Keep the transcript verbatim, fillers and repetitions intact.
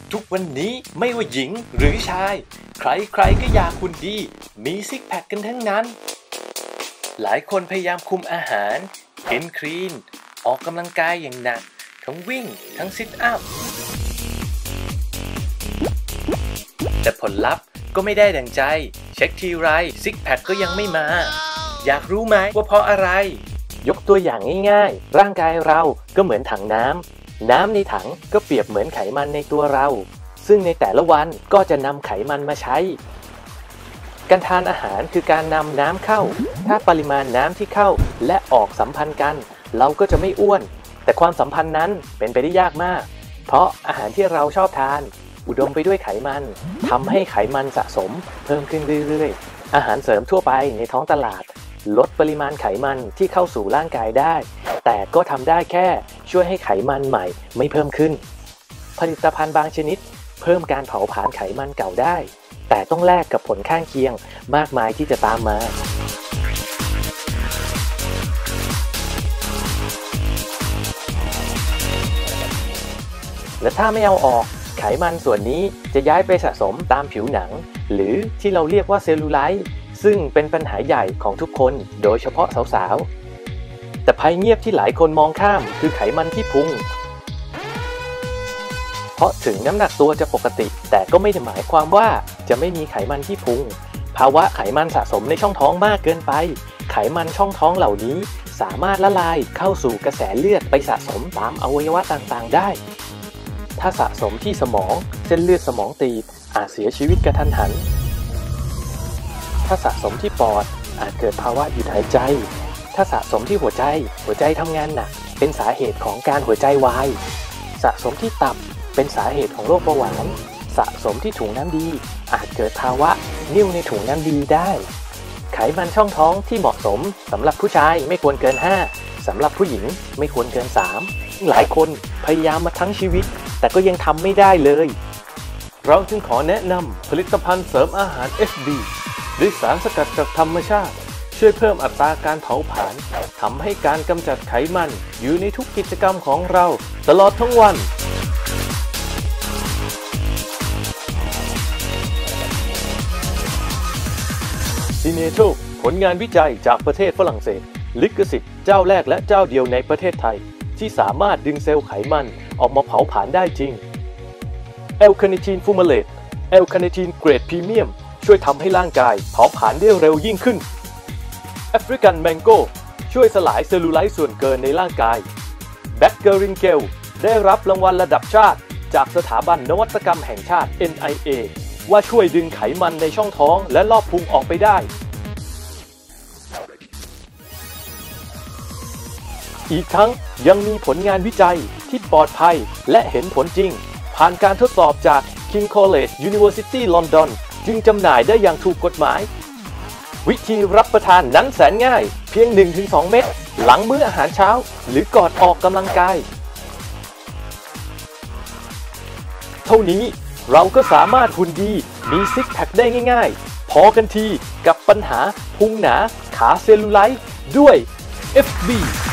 ทุกวันนี้ไม่ว่าหญิงหรือชายใครๆก็อยากหุ่นดีมีซิกแพคกันทั้งนั้นหลายคนพยายามคุมอาหารกินคลีนออกกำลังกายอย่างหนักทั้งวิ่งทั้งซิทอัพแต่ผลลัพธ์ก็ไม่ได้ดังใจเช็คทีไรซิกแพคก็ยังไม่มาอยากรู้ไหมว่าเพราะอะไรยกตัวอย่างง่ายๆร่างกายเราก็เหมือนถังน้ำน้ำในถังก็เปรียบเหมือนไขมันในตัวเราซึ่งในแต่ละวันก็จะนำไขมันมาใช้การทานอาหารคือการนำน้ำเข้าถ้าปริมาณน้ำที่เข้าและออกสัมพันธ์กันเราก็จะไม่อ้วนแต่ความสัมพันธ์นั้นเป็นไปได้ยากมากเพราะอาหารที่เราชอบทานอุดมไปด้วยไขมันทำให้ไขมันสะสมเพิ่มขึ้นเรื่อยๆอาหารเสริมทั่วไปในท้องตลาดลดปริมาณไขมันที่เข้าสู่ร่างกายได้แต่ก็ทำได้แค่ช่วยให้ไขมันใหม่ไม่เพิ่มขึ้นผลิตภัณฑ์บางชนิดเพิ่มการเผาผลาญไขมันเก่าได้แต่ต้องแลกกับผลข้างเคียงมากมายที่จะตามมาและถ้าไม่เอาออกไขมันส่วนนี้จะย้ายไปสะสมตามผิวหนังหรือที่เราเรียกว่าเซลลูไลท์ซึ่งเป็นปัญหาใหญ่ของทุกคนโดยเฉพาะสาวๆแต่ภัยเงียบที่หลายคนมองข้ามคือไขมันที่พุงเพราะถึงน้ำหนักตัวจะปกติแต่ก็ไม่ได้หมายความว่าจะไม่มีไขมันที่พุงภาวะไขมันสะสมในช่องท้องมากเกินไปไขมันช่องท้องเหล่านี้สามารถละลายเข้าสู่กระแสเลือดไปสะสมตามอวัยวะต่างๆได้ถ้าสะสมที่สมองเส้นเลือดสมองตีบอาจเสียชีวิตกระทันหันถ้าสะสมที่ปอดอาจเกิดภาวะหยุดหายใจถ้าสะสมที่หัวใจหัวใจทำงานหนักเป็นสาเหตุของการหัวใจวายสะสมที่ตับเป็นสาเหตุของโรคเบาหวานสะสมที่ถุงน้ำดีอาจเกิดภาวะนิ่วในถุงน้ำดีได้ไขมันช่องท้องที่เหมาะสมสำหรับผู้ชายไม่ควรเกินห้าสำหรับผู้หญิงไม่ควรเกินสามหลายคนพยายามมาทั้งชีวิตแต่ก็ยังทำไม่ได้เลยเราจึงขอแนะนำผลิตภัณฑ์เสริมอาหาร เอฟ บี ด้วยสารสกัดจากธรรมชาติช่วยเพิ่มอัตราการเผาผลาญทำให้การกำจัดไขมันอยู่ในทุกกิจกรรมของเราตลอดทั้งวันซีเนโตผลงานวิจัยจากประเทศฝรั่งเศสลิขสิทธิ์เจ้าแรกและเจ้าเดียวในประเทศไทยที่สามารถดึงเซลล์ไขมันออกมาเผาผลาญได้จริงแอลคาเนทีนฟูมาเลตแอลคาเนทีนเกรดพรีเมียมช่วยทำให้ร่างกายเผาผลาญได้เร็วยิ่งขึ้นแอฟริกันแมงโก้ช่วยสลายเซลลูไลท์ส่วนเกินในร่างกายแบคเกอริงเกลได้รับรางวัลระดับชาติจากสถาบันนวัตกรรมแห่งชาติ เอ็น ไอ เอ ว่าช่วยดึงไขมันในช่องท้องและรอบพุงออกไปได้อีกทั้งยังมีผลงานวิจัยที่ปลอดภัยและเห็นผลจริงผ่านการทดสอบจาก King College University London จึงจำหน่ายได้อย่างถูกกฎหมายวิธีรับประทานนั้นแสนง่ายเพียง หนึ่งถึงสอง เม็ดหลังมื้ออาหารเช้าหรือก่อนออกกำลังกายเท่านี้เราก็สามารถหุ่นดีมีซิกแพคได้ง่ายๆพอกันทีกับปัญหาพุงหนาขาเซลลูไลท์ด้วย เอฟ บี